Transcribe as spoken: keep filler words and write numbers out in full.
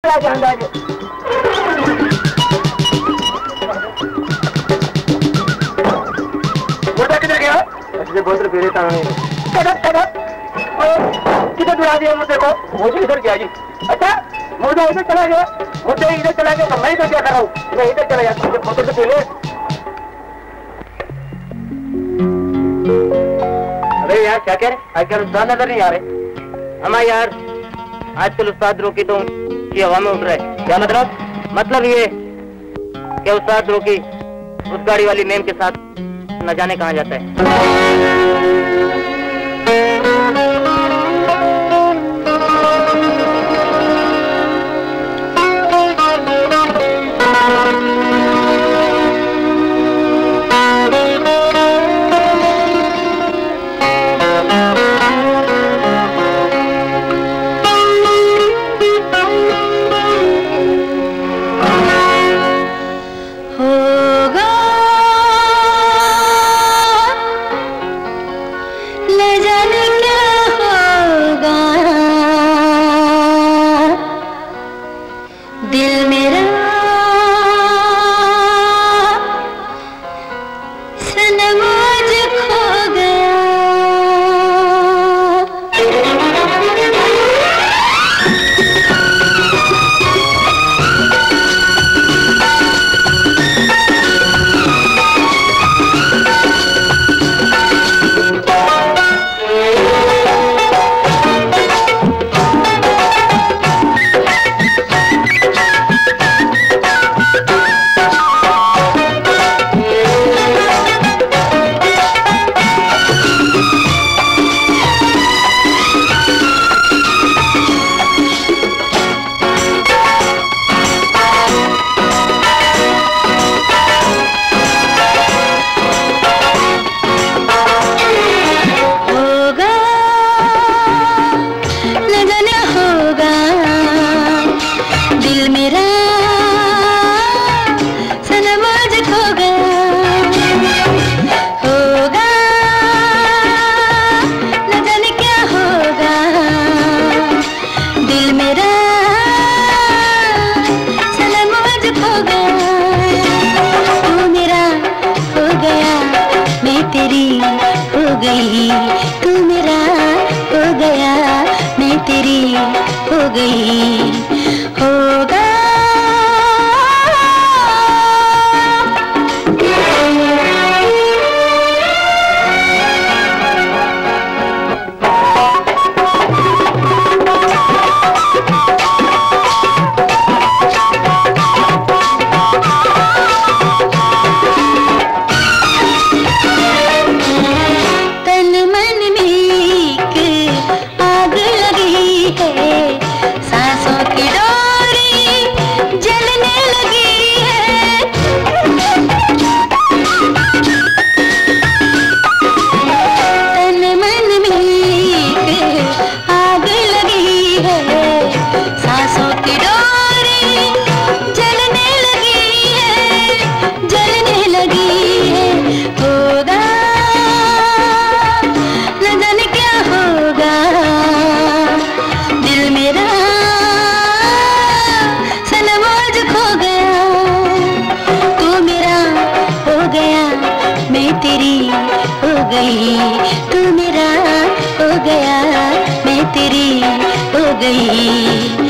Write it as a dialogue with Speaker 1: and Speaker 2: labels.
Speaker 1: चला गया अंदाज। मुर्दा किधर गया? मुझे बहुत फेरे ताने। कदम कदम किधर दुआ दिया मुझे को? मुझे इधर गया जी। अच्छा मुर्दा इधर चला गया, मुझे इधर चला गया तो मैं इधर क्या कर रहा हूँ? मैं इधर चला गया मुझे फोटो से पहले। अरे यार क्या कह रहे? आजकल उस्ताद नजर नहीं आ रहे। हमारा यार आजकल उस्ताद रोकी तो की हवा में उठ रहा है। क्या मतलब? मतलब ये कि उस्ताद रोकी उस गाड़ी वाली मेम के साथ न जाने कहाँ जाता है।
Speaker 2: तू मेरा हो गया, मैं तेरी हो गई, होगा तू मेरा हो गया, मैं तेरी हो गई।